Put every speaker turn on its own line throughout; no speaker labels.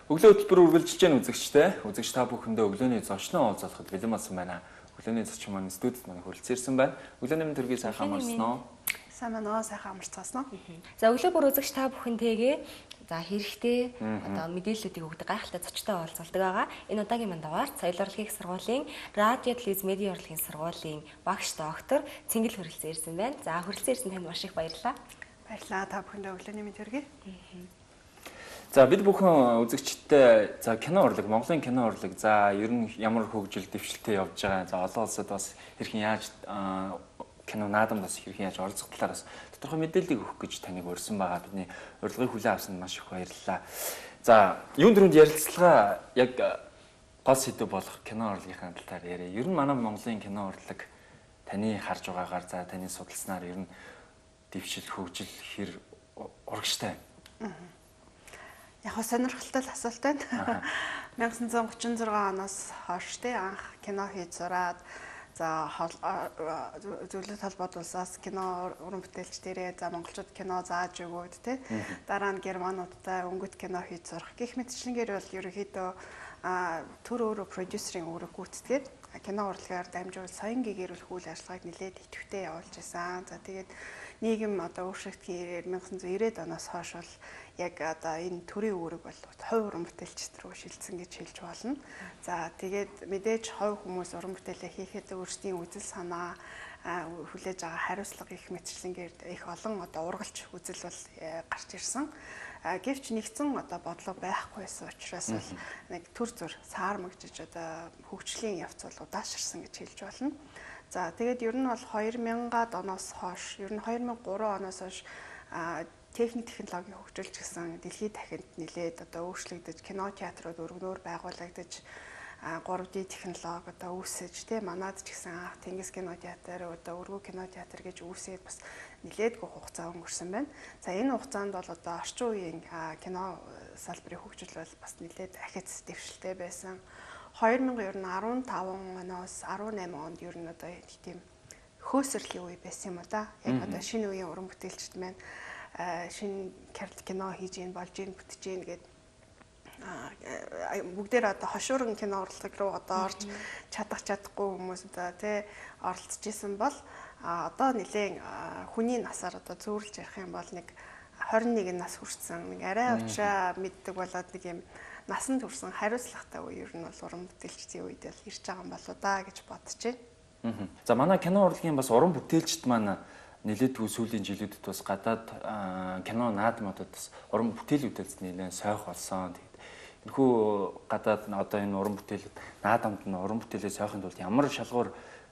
Өглөө хөтөлбөр үргэлжилж байгаа үзэгчтэй. Үзэгч та бүхэндээ өглөөний зочноо уулзахад бэлэн болсон байна. Өглөөний зочин маань студид маань хүрэлцээрсэн байна. Өглөөний мэнд төргий сайхан амарсан уу?
Сайн байна уу? Сайхан амарцгаасан уу?
За өглөө бүр үзэгч та бүхэнтэйгээ за хэрэгтэй одоо мэдээллүүдийг өгдөг гайхалтай зочтой уулзалдаг байгаа. Энэ удаагийн манд дугаар соёл урлагийн сургуулийн радио телевиз медиа урлагийн сургуулийн багш доктор Цэнгэл хүрэлцэн ирсэн байна. За хүрэлцэн ирсэн танд маш их баярлалаа.
Баярлалаа. Та бүхэндээ өглөөний мэнд хүргэе.
За бид бүхэн үзэгчтэй за кино урлаг, Монголын кино урлаг за ер нь ямар хөгжил дэвшилтэд явж байгаа. За олон улсад бас хэрхэн яаж кино наадамд бас хэрхэн яаж оролцох талаар бас тодорхой мэдээллийг өгөх гэж таныг урьсан байгаа. Бидний урилгыг хүлээн авсанд маш их баярлалаа. За юун дөрөнд ярилцлага яг гол сэдв болох кино урлагийн талаар яриа. Ер нь манай Монголын кино урлаг таны харж байгаагаар за таны судалснаар ер нь дэвшил хөгжил хэр урагштай.
Яг сонирхолтой асуулт байна. 1936 оноос хойш анх кино хийж сураад за зөвлөлт холбоод улсаас кино уран бүтээлчдэрээ за монголчууд кино зааж өгөөд дараа нь германуудтай өнгөт кино хийж сурах гэх мэтчлэнгээр бол ерөнхийдөө төр өөрөө продюсерийн үүрэг гүйцэтгээд кино урлагаар дамжуул соён гэгэрүүлэх үйл ажиллагааг нэлээд идэвхтэй явуулж байсан. За тэгээд нийгэм одоо өөрчлөгдөхийн 1990-ад оноос хойш бол яг одоо энэ төрийн үүрэг бол хувь уран бүтээлчд рүү шилжсэн гэж хэлж болно. За тэгээд мэдээж хувь хүмүүс уран бүтээлээ хийхэд өөрсдийн үзэл санаа хүлээж байгаа хариуцлага их мэтчлэнгээр их олон одоо ургалч үзэл бол гарч ирсэн. Гэвч нэгдсэн одоо бодлого байхгүйсэн учраас бол нэг төр зур саармагжиж одоо хөгжлийн явц бол удаашрсан гэж хэлж болно. За тэгээд ер нь бол 2000-ад оноос хойш ер нь 2003 оноос хойш техник технологийн хөгжүүлж гисэн дэлхийд дахинд нэлээд одоо өөрчлөгдөж кино театрууд өргөнөөр байгуулагдаж 3D технологи одоо үүсэж манад ч гэсэн анх Тэнгис кино театр одоо өргөө кино театр гэж үүсээд бас нэлээдгүй хугацаа өнгөрсөн байна. За энэ хугацаанд бол одоо орчин үеийн кино салбарын хөгжил бол бас нэлээд ахиц дэвшилтэй байсан. 2015 оноос 18 онд ер нь одоо тийм хөөсрлийн үе байсан юм да. Яг одоо шинэ үеийн уран бүтээлчд маань шинэ кино хийж ийн болж ийн бүтэж ийн гэдэг бүгдээр одоо хошууран кино урлаг руу одоо орж чадахгүй хүмүүс одоо оролцож исэн бол одоо нэлээд хүний насаар одоо зөөрлж ярих юм бол нэг 21 нас хүрсэн нэг арай учраа мэддэг болоод нэг юм насанд хүрсэн хариуцлагатай үе ер нь бол уран бүтээлчдийн үед л ирж байгаа юм болоо да гэж бодож байна.
За манай кино урлагийн бас уран бүтээлчд маань нэлээдгүй сүүлийн жилүүдэд бас гадаад кино наадмуудад бас уран бүтээлүүдээс нэлээд сойх болсон. Энэхүү гадаад одоо энэ уран бүтээлүүд наадамд нь уран бүтээлээ сойхын тулд ямар шалгуур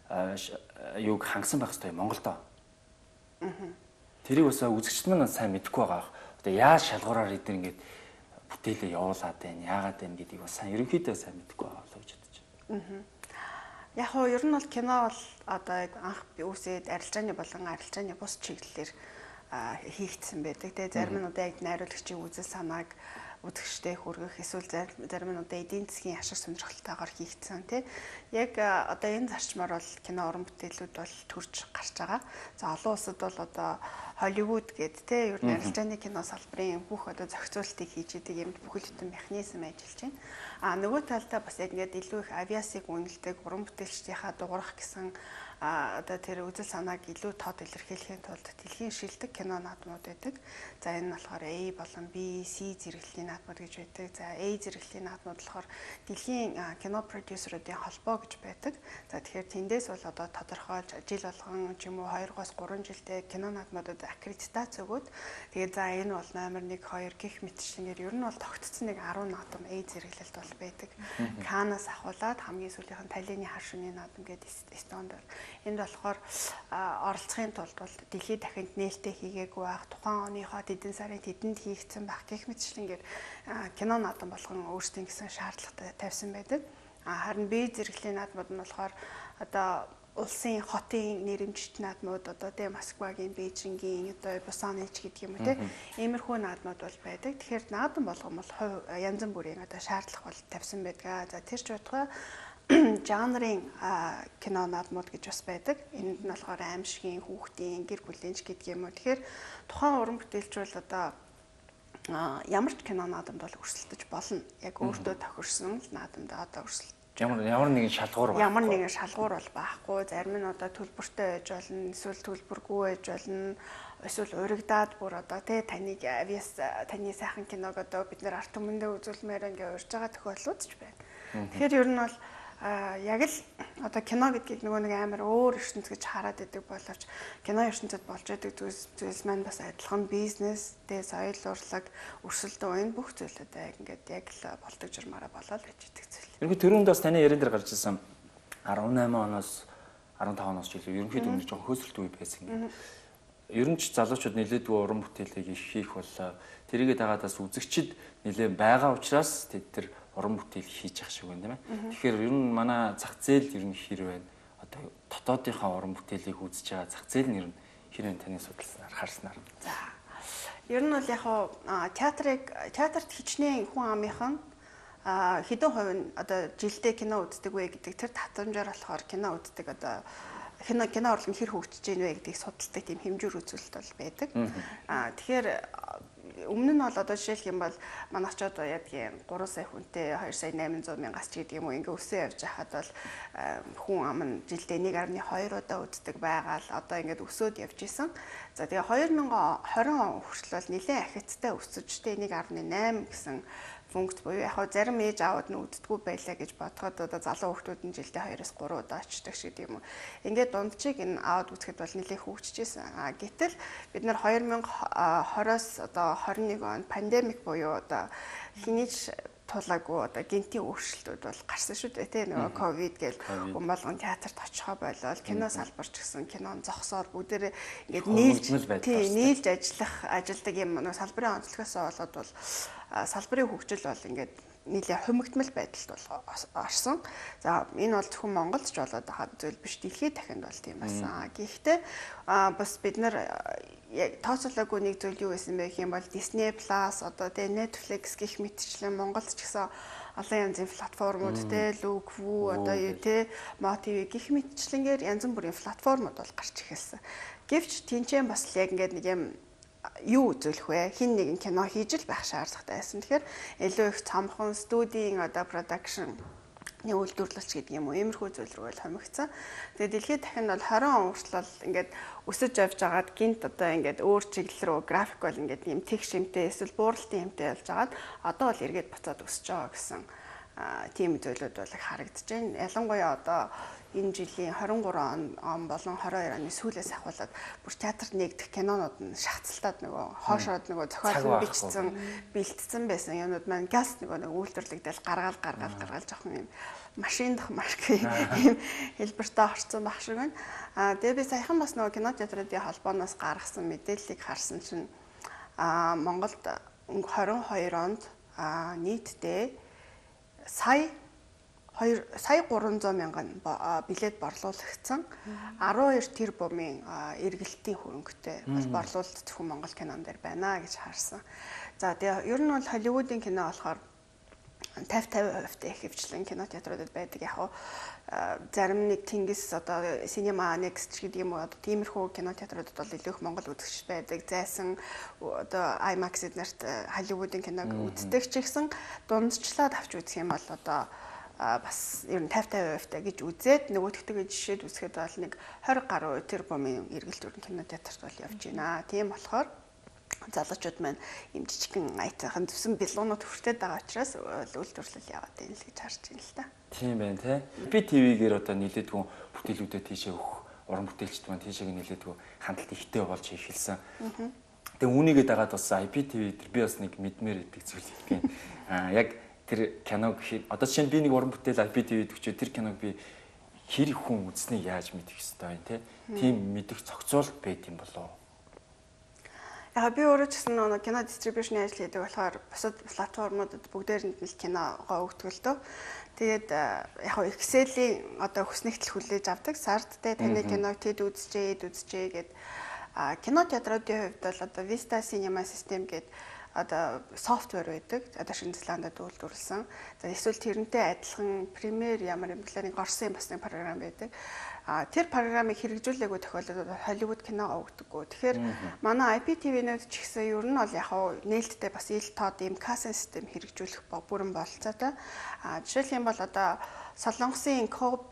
юуг хангасан байх ёстой Монголдо. Тэрийг бас үзэгчд маань сайн мэдэхгүй байгаа. Одоо яаж шалгуураар эдгээр ингээд бүтээлээ явуулаад байна, яагаад байна гэдгийг бас сайн ерөнхийдөө сайн мэдэхгүй байгаа л гэж бодож байна.
Яг хоо ер нь бол кино бол одоо анх үүсээд арилжааны болон арилжааны бус чиглэлээр хийгдсэн байдаг. Тэгээ зарим нь одоо яг найруулагчийн үзэл санааг үзэгчтэй хүргэх эсвэл зарим нь одоо эдийн засгийн ашиг сонирхолтойгоор хийгдсэн яг одоо энэ зарчмаар бол кино уран бүтээлүүд бол төрж гарч байгаа. За олон улсад бол одоо Холливуд гэдэг ер нь арилжааны кино салбарын бүх одоо зохицуултыг хийж идэг юм бүхэл бүтэн механизм ажиллаж байна. Нөгөө талдаа бас яг ингээд илүү их авиасыг үнэлдэг уран бүтээлчдийнхаа дуурах гэсэн одоо тэр үзэл санааг илүү тод илэрхийлэхийн тулд дэлхийн шилдэг кино наадмууд байдаг. За энэ нь болохоор A болон B, C зэрэглэлийн наадмууд гэж байдаг. За A зэрэглэлийн наадмууд болохоор дэлхийн кино продюсеруудын холбоо гэж байдаг. За тэгэхээр тэндээс бол одоо тодорхойлж жил болгон ч юм уу 2-3 жилдээ кино наадмуудад аккредитац өгөөд тэгээд за энэ бол номер 1, 2 гэх мэтчлэнгээр ер нь бол тогтцсон нэг 10 наадам A зэрэглэлт бол байдаг. Канаас ахуулаад хамгийн сүүлийнх нь Таллины хар шөнийн наадам гэдэг Эстонд бол энд болохоор оролцохын тулд бол дэлхийд дахинд нээлттэй хийгээгүй байх, тухайн оныхоо тэдэн сарын тэдэнд хийгдсэн байх гэх мэтчлэнгээр кино наадам болгон өөрсдийн гэсэн шаардлагатай тавьсан байдаг. Харин B зэрэглэлийн наадмууд нь болохоор одоо улсын хотын нэрэмжит наадмууд одоо Москвагийн, Бээжингийн, одоо Пусаны ч гэдэг юм уу иймэрхүү наадмууд бол байдаг. Тэгэхээр наадам болгон бол янз бүрийн одоо шаардлага бол тавьсан байдаг. За тэр ч байтугай жанрын кино наадмууд гэж бас байдаг. Энд нь болохоор аимшигын, хүүхдийн, гэр бүлийн ч гэдэг юм уу. Тэгэхээр тухайн уран бүтээлч бол одоо ямар ч кино наадамд бол өрсөлдөж болно. Яг өөртөө тохирсон наадамд одоо өрсөлдөж
ямар нэгэн шалгуур байна.
Ямар нэгэн шалгуур бол байхгүй. Зарим нь одоо төлбөртэй байж болно, эсвэл төлбөргүй байж болно. Эсвэл урагдаад бүр одоо таныг таны сайхан киног одоо бид нэр арт түмэндээ үзүүлмээр ингээ урьж байгаа тохиолдлууд ч байна. Тэгэхээр ер нь бол яг л одоо кино гэдгийг нөгөө нэг амар өөр ертөнц гэж хараад идэг боловч кино ертөнцид болж байгаа зүйлс маань бас адилхан бизнес, соёл урлаг, өрсөлдөөн энэ бүх зүйлүүд ингээд яг л болдог журмаараа болоод байж идэг зүйл.
Ерөнхийдөө түрүүнд бас таны ярен дээр гарч ирсэн 18 оноос 15 оноос ч илүү ерөнхийдөө нэг жоохон хөөсөлт үе байсан. Ер нь ч залуучууд нэлээдгүй уран бүтээлийг их хийх боллоо. Тэрийгээ дагаадаас үзэгчид нэлээд байгаа учраас тэр уран бүтээл хийж явах шиг байна тийм ээ. Тэгэхээр ер нь манай зах зээл ер нь хэр байна? Одоо дотоодынхаа уран бүтээлийг үзэж байгаа зах зээл нь ер нь хэр байна таны судалснаар харснаар.
За. Ер нь бол яг театрт хичнээн хүн амынхан хэдэн хувь нь одоо жилдээ кино үздэг вэ гэдэг тэр татамжаар болохоор кино үздэг одоо кино урлаг хэр хөгжиж ийн вэ гэдгийг судалдаг тийм хэмжүүр үзүүлэлт бол байдаг. Тэгэхээр өмнө нь бол одоо жишээлх юм бол манайч одоо ядгийн 3 сая хүнтэй 2 сая 800 мянгаас ч гэдэг юм уу ингээ өсөө явж хахад бол хүн ам нь жилдээ 1.2 удаа үздэг байгаа л одоо ингээд өсөөд явж исэн. За тэгээ 2020 он хүртэл бол нэлээд ахицтай өсөж тэ 1.8 гэсэн функц буюу яг зарим ээж аауд нь үздэггүй байлаа гэж бодоход одоо залуу хүүхдүүд нь жилдээ 2-3 удаа очдог шиг юм уу. Ингээд дундчиг энэ аауд үзэхэд бол нэлээд хөгжижсэн. Гэтэл бид нар 2020-оос одоо 21 он пандемик буюу одоо хинийч тулаагүй одоо гинтийн өөрчлөлтүүд бол гарсан шүү дээ тийм нөгөө ковид гэл хүн болгон театрт очихоо болол кино салбарч гэсэн кинон зогсоод бүгдээрээ ингээд нийлж ажилладаг юм нөгөө салбарын онцлогоос болоод бол салбарын хөгжил бол ингээд нийлээ хумигтмал байдалд бол орсон. За энэ бол зөвхөн Монголд ч болоод байгаа зүйл биш, дэлхийд дахинд бол тийм байсан. Гэхдээ бас бид нар тооцоолоогүй нэг зүйл юу байсан бэ гэх юм бол Disney Plus одоо тэгээ Netflix гэх мэтчлэн Монголд ч гэсэн олон янзын платформуд те Look.vu одоо юу те MoTV гэх мэтчлэнгээр янз бүрийн платформуд бол гарч ирсэн. Гэвч тэнцэн бас яг ингээд нэг юм юу үзүүлэх вэ? Хин нэгэн кино хийж л байх шаардлагатай байсан. Тэгэхээр илүү их цомхон студийн одоо production нэг үйлдвэрлэлч гэдэг юм уу иймэрхүү зүйл рүү хомигдсан. Тэгээд дэлхийд дахинд бол 20 он хүртэл ингээд өсөж явж байгаад гинт одоо ингээд өөр чиглэл рүү график бол ингээд юм тех шимтэй эсвэл бууралтын хэмтэй болж байгаад одоо бол эргээд буцаад өсөж байгаа гэсэн тийм зүйлүүд бол харагдаж байна. Ялангуяа одоо энэ жилийн 23 он болон 22 оны сүүлээс ахуулаад бүр театрт нэгдэх кинонууд нь шахацлаад нөгөө хоошоод нөгөө зохиолын бичсэн бэлтцсэн байсан юмнууд маань газ нөгөө үйлдвэрлэгдэл гаргаал жоохон юм машин дах марк юм хэлбэртэй орцсон байх шиг байна. Тэгээ би саяхан бас нөгөө кино театруудын холбооноос гаргасан мэдээллийг харсан чинь Монголд 22 онд нийтдээ сая 300 мянган билет борлуулагдсан 12 тэрбумын эргэлтийн хөрөнгөтэй бол борлуулалт зөвхөн Монгол кинон дээр байна гэж харсан. За тэгээ ер нь бол Холливуудын кино болохоор 50% их хвчлэн кино театруудад байдаг. Яг зарим нэг Тэнгис одоо Cinema Next гэдэг юм уу одоо тиймэрхүү кино театруудад бол илүү их монгол үзэгч байдаг. Зайсан одоо IMAX эднэрт Холливуудын киног үздэг ч гэсэн дундчлаад авч үзэх юм бол одоо бас ер нь 50% гэж үзээд нөгөөдөгтэйгээ жишээд үзэхэд бол нэг 20 гаруй тэрбумын эргэлт өрн кино театрт бол явж байна. Тийм болохоор залуучууд маань юм жижигхэн айтайхан зүсэн бэлгуунууд хүртээд байгаа учраас үйлдвэрлэл яваад байна л гэж харж байна л та. Тийм
байна тий. IPTV-гээр одоо нэлээдгүй бүтээлүүдэд тийшээ өгөх уран бүтээлчд маань тийшээ нэлээдгүй хандлт ихтэй болж эхэлсэн. Тэгээ үүнийгээ дагаад бас IPTV дээр би бас нэг мэдмээр идэг зүйл юм. Яг тэр киног одоо жишээ нь би нэг уран бүтээл IPTV төгчөө тэр киног би хэр хүн үзснийг яаж мэдэх ёстой вэ те? Тийм мэдэх зохицуулт байд юм болоо.
Яг би өөрөө ч гэсэн нэг кино дистрибьюшн ажил хийдэг болохоор бусад платформудад бүгдээрэнд нь киногоо өгдөг л дөө. Тэгээд яг Excel-ийн одоо хүснэгтэл хүлээж авдаг. Сард те таны киног тэд үзчихээ гэд кино театруудын хувьд бол одоо Vista Cinema System гэдэг одоо софтвер байдаг. Одоо шинэ зеландад үйлдвэрлэсэн. За эсвэл тэрнтэй адилхан Premiere ямар юм бэлээ нэг Орсын бас нэг програм байдаг. Тэр програмыг хэрэгжүүлээгүй тохиолдолд Hollywood кино өгдөггүй. Тэгэхээр манай IPTV-нүүд ч гэсэн ер нь бол яг нээлттэй бас ил тод ийм касын систем хэрэгжүүлэх бүрэн бололцоотой. Жишээлх юм бол одоо Солонгосын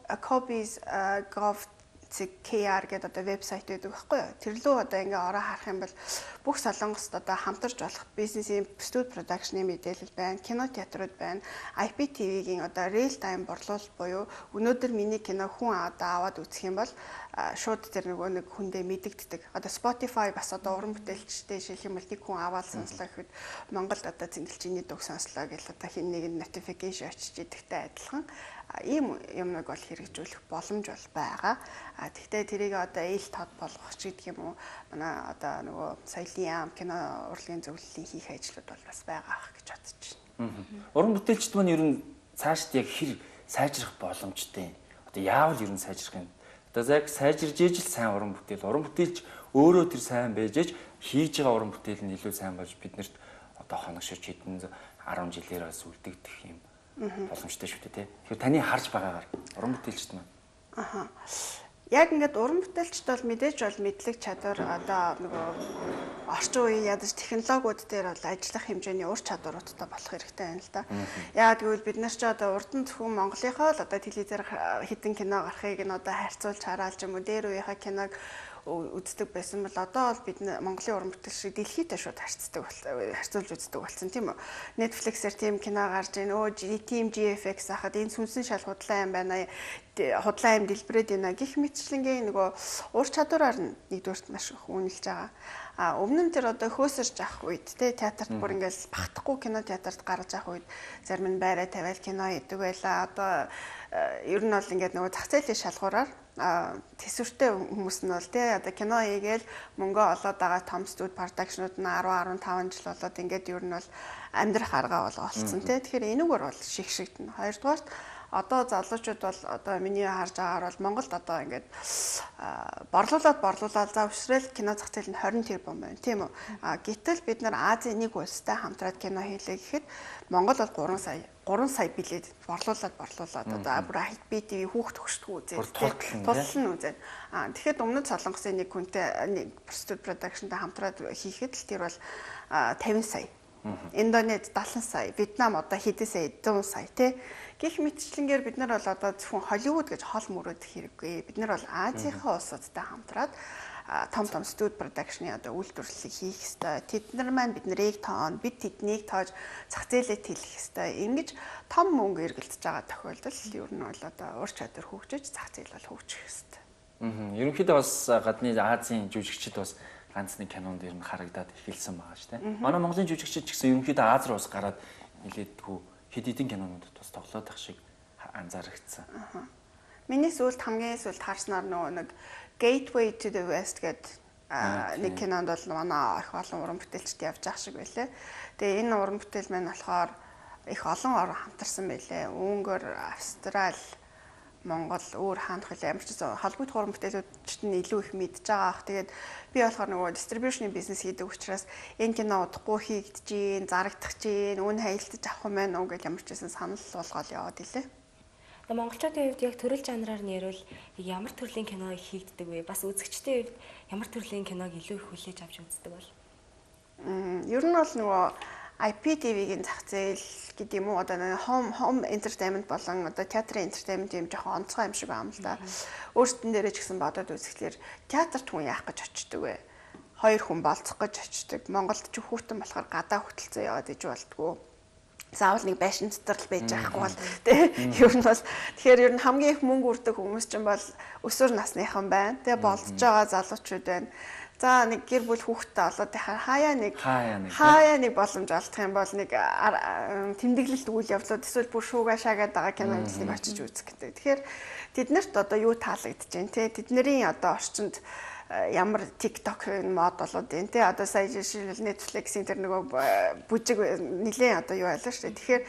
Kobe's.gov.kr гэдэг одоо вебсайт байдаг байхгүй юу? Тэр лөө одоо ингээ ороо харах юм бол бүх Солонгост одоо хамтарч болох бизнесийн студи продакшны мэдээлэл байна, кино театрууд байна. IPTV-гийн одоо real time борлуулалт буюу өнөөдөр миний кино хүн одоо аваад үзэх юм бол шууд тэр нэг хүндээ мэдэгддэг. Одоо Spotify бас одоо уран бүтээлчтэй шилэх юм бол нэг хүн аваад сонслоо гэхэд Монголд одоо зингэлжиний дуу сонслоо гэл одоо хин нэг notification очиж идэгтэй адилхан ийм юмныг бол хэрэгжүүлэх боломж бол байгаа. Тэгвэл тэрийг одоо ил тод болгох ч гэдэг юм уу. Манай одоо нөгөө соёлын яам кино урлагийн зөвлөлийн хийх ажлууд бол бас байгаа ах гэж бодож байна.
Уран бүтээлчд маань ер нь цаашд яг хэр сайжрах боломжтой. Одоо яавал ер нь сайжрах юм. Одоо яг сайжирж ижил сайн уран бүтээлч өөрөө тэр сайн байж ээж хийж байгаа уран бүтээл нь илүү сайн болж биднэрт одоо хоногшиж хэдэн 10 жилээр бас үлдэгдэх юм боломжтой шүү дээ тий. Тэгэхээр таны харж байгаагаар уран бүтээлчд маань.
Яг ингээд уран бүтээлчд бол мэдээж бол мэдлэг чадвар одоо нөгөө орчин үеийн ядаж технологиуд дээр бол ажиллах хэмжээний ур чадваруудтай болох хэрэгтэй байна л да. Яагаад гэвэл бид нар ч одоо урд нь зөвхөн Монголынхоо л одоо телевизээр хитэн кино гарахыг нь одоо харьцуулж хараалж юм уу дээр үеийнхаа киног үздэг байсан бол одоо бол бид Монголын уран бүтээлчид дэлхийдээ шууд харьцуулж үздэг болсон тийм үү. Netflix-ээр тийм кино гарч ийн тийм GFX хахад энэ сүнсэн шал худлаа юм байна. Худлаа юм дэлбэрээд байна гэх мэтчлэнгийн нөгөө ур чадвараар нь нэгдүгээрт маш их үнэлж байгаа. Өмнө нь тэр одоо хөөсөрж авах үед те театрт бүр ингээл багтахгүй кино театрт гарч авах үед зарим нь байраа тавиал кино хийдэг байлаа. Одоо ер нь бол ингээд нөгөө зах зээлийн шалгуураар төсвөртэй хүмүүс нь бол тий одоо кино хийгээл мөнгө олоод байгаа том студи продакшнууд нь 10-15 жил болоод ингээд ер нь бол амьдрах арга олцсон тий. Тэгэхээр энэгээр бол шигшигдэнэ. Хоёрдугаарт одоо залуучууд бол одоо миний харж байгаагаар бол Монголд одоо ингээд борлуулаад завшрал кино зах зээл нь 20 тэрбум байна тийм үү. Гэтэл бид нар Азийн нэг улстай хамтраад кино хийлээ гэхэд Монгол бол 3 сая билет борлуулад одоо бүр IPTV хүүхд төгсдгүү үзээд тулал нь үзээд. Тэгэхэд өмнөд Солонгосын нэг хүнтэй нэг студи продакшнтай хамтраад хийхэд л тэр бол 50 сая. Индонез 70 сая, Вьетнам одоо хэдэн сая 100 сая тий. Гэх мэтчлэнгээр бид нар бол одоо зөвхөн Холливуд гэж хол мөрөөдөх хэрэггүй. Бид нар бол Азийнхаа улсуудтай хамтраад том студи продакшны одоо үйлдвэрлэлийг хийх ёстой. Тэд нар маань бид нарыг тоон, бид тэднийг тоож зах зээлээ тэлэх ёстой. Ингэж том мөнгө эргэлдэж байгаа тохиолдол ер нь бол одоо ур чадвар хөгжиж зах зээл бол хөгжих ёстой.
Ерөнхийдөө бас гадны Азийн жүжигчид бас ганц нэг кинонд ер нь харагдаад эхэлсэн байгаа шүү дээ. Манай Монголын жүжигчид ч гэсэн ерөнхийдөө Аз руу бас гараад нилээдгүй хэд хэдэн кинонуудад бас тоглоод ах шиг анзаарэгдсэн.
Миний хамгийн сүүлд харснаар нөгөө нэг Gateway to the West гэдэг нэг кинонд бол манай их олон уран бүтээлчд явж байгаа шиг байлээ. Тэгээ энэ уран бүтээл маань болохоор их олон орн хамтарсан байлээ. Өнгөр, Австрал, Монгол өөр хаанах вэ? Ямар ч холбогдох уран бүтээлүүд нь илүү их мэдж байгаа ах. Тэгээд би болохоор нөгөө дистрибьюшны бизнес хийдэг учраас энэ кино удахгүй хийгдэж гин, зарагдах гин, үн хаялтаж авах юм байна уу гэж ямар ч байсан санал болгоод яваад илээ.
Тэгээ монголчуудын хувьд яг төрөл жанраар нэрвэл ямар төрлийн кино хийгддэг вэ? Бас үзэгчдийн хувьд ямар төрлийн киног илүү их хүлээж авч үздэг бол?
Ер нь бол нөгөө IPTV-гийн зах зээл гэдэг юм уу одоо home entertainment болон одоо театрын entertainment юм жоохон онцгой юм шиг байна л да. Өөртөө дээрээ ч гэсэн бодоод үзэхлээр театрт хүн яах гэж очдөг вэ? 2 хүн болцох гэж очдөг. Монголд ч хүүхдэн болохоор гадаа хөтөлцөө яваад иж болдгоо. Заавал нэг байшин доторл байж байхгүй бол тий. Ер нь бол тэгэхээр ер нь хамгийн их мөнгө үрдэг хүмүүс ч юм бол өсвөр насныхан байна. Тэгээ болцож байгаа залуучууд байна. За нэг гэр бүл хүүхдтэй олоод хаяа нэг боломж олдох юм бол нэг тэмдэглэлт үйл явдлууд эсвэл бүр шуугаа шаагаад байгаа кино үзлийг очиж үзэх гэдэг. Тэгэхээр тэднэрт одоо юу таалагдж байна те тэдний одоо орчинд ямар TikTok-ын мод болоод байна те одоо сая жишээлбэл Netflix-ийн тэр нөгөө бүжиг нэлээд одоо юу байлаа шүү дээ. Тэгэхээр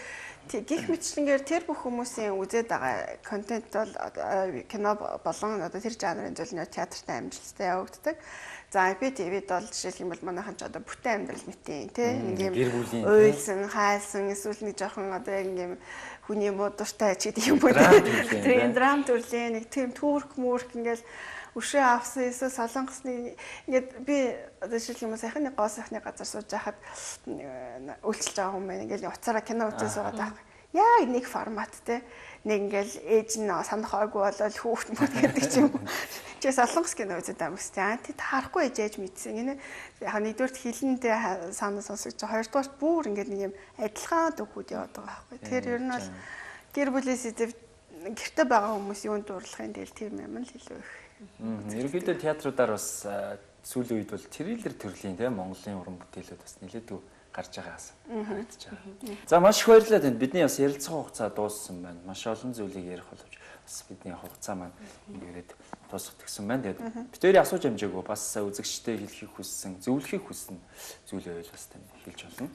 Гэх мэтчлэнгээр тэр бүх хүмүүсийн үзээд байгаа контент бол кино болон одоо тэр жанрын зүйл нь театртай амжилттай явагддаг. За IPTV-д бол жишээлх юм бол манайхан ч одоо бүтээн амьдрал мэтийн тийм нэг юм уйлсан, хаалсан эсвэл нэг жоохон одоо яг юм хүний муудуртай ч гэдэг юм уу тийм драм төрлийн нэг тийм түүрх мүрх ингээл өшөө авсан эсвэл солонгосны ингээд би одоо жишээлх юм сайхан нэг гоо сайхны газар сууж байхад үйлчилж байгаа хүмүүс ингээл уцаараа кино үзэж суугаад байгаа. Яг нэг формат те нэг ингээл ээж нь санахаагүй болол хүүхд мод гэдэг ч юм уу. Чи солонгос кино үзэж байгаа юм шүү дээ. Тэд харахгүй ээж мэдсэн. Энэ яг нэгдүгürt хилэндээ санаа сонсогч, хоёрдугаарт бүр ингээд нэг юм адилхан дөхүүд яваад байгаа байхгүй. Тэгэхээр ер нь бол гэр бүлийн сэдв гэрте байгаа хүмүүс юунд дуурлахын дээл тийм юм л илүү их.
Ерөнхийдөө театруудаар бас сүүлийн үед бол трейлер төрлийн тийм Монголын уран бүтээлүүд бас нэлээдгүй гарч байгаас харагдаж байгаа. За маш их баярлалаа танд. Бидний бас ярилцсан хугацаа дууссан байна. Маш олон зүйлийг ярих боловч бас бидний хугацаа маань ингээд дуусах гэсэн байна. Тэгээд бид хоёрын асууж амжаагүй бас үзэгчтэй хэлхийг хүссэн, зөвлөхийг хүссэн зүйл байвал бас тань хэлж болно.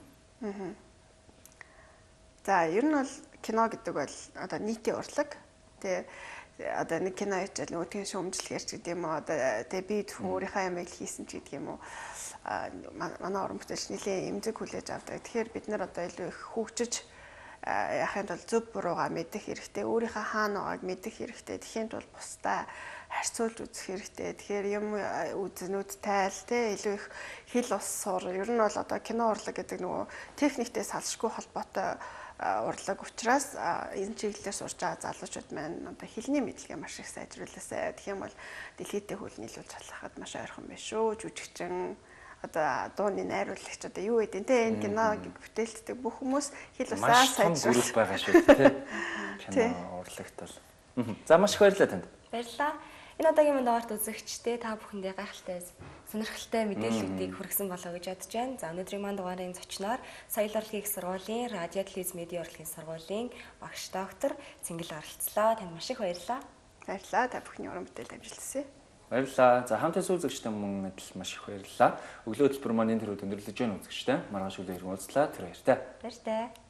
За ер нь бол кино гэдэг бол одоо нийтийн урлаг. Тэгээ одоо нэг кино хийчихэл нөгөөдгийн шүүмжлэгээр ч гэдэг юм уу одоо тэгээ би өөрийнхөө ямыг хийсэн ч гэдэг юм уу манай уран бүтээлч нэлийн эмзэг хүлээж авдаг. Тэгэхээр бид нар одоо илүү их хөгжиж яхахын тулд зөв буруугаа мэдэх хэрэгтэй, өөрийнхөө хаана байгааг мэдэх хэрэгтэй. Тэхийн тулд бусдаа харьцуулж үзэх хэрэгтэй. Тэгэхээр юм үзнүүд тайл те илүү их хэл ус сур. Ер нь бол одоо кино урлаг гэдэг нөгөө техниктэй салшгүй холбоотой урлаг учраас энэ чиглэлээр сурч байгаа залуучууд маань одоо хэлний мэдлэгээ маш их сайжруулаасай. Тэгэх юм бол дэлхийдээ хөл нийлүүлж халахад маш ойрхон байна шүү. Жүжигчин одоо дууны найруулагч одоо юу гэдэг те энэ кино бүтээлчдэг бүх хүмүүс хэл усаа сайжруулах
групп байгаа шүү те. Кино урлагт бол. За маш их баярлалаа танд.
Баярлалаа. Энэ удаагийн мандаарт үзэгчтэй та бүхэндээ гайхалтай сонирхолтой мэдээллүүдийг хүргэсэн болоо гэж бодож байна. За өнөөдрийн манд дугаарын зочноор Соёл урлагийн их сургуулийн радио телевиз медиа урлагийн сургуулийн багш доктор Цэнгэл оролцлоо. Танд маш их баярлалаа.
Баярлалаа. Та бүхний уран бүтээл амжилтсаа.
Баярлалаа. За хамтын үзэгчтэй мөн адил маш их баярлалаа. Өглөө хөтөлбөр маань энэ төрөд өндөрлөж байна үзэгчтэй. Маргааш өглөө иргэн уулзлаа. Тэр баяртай.
Баяртай.